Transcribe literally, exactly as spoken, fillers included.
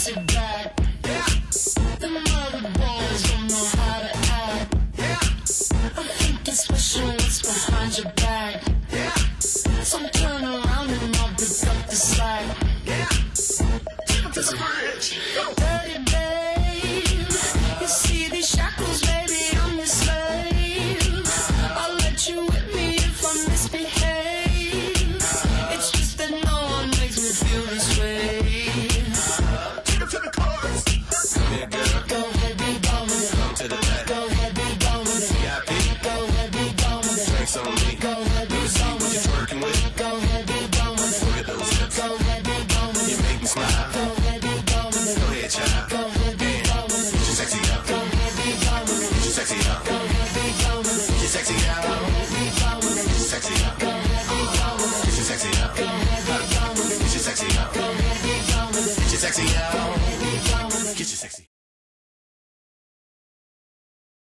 sit back. The mother boys don't know how to act. I'm thinking special, what's behind your back?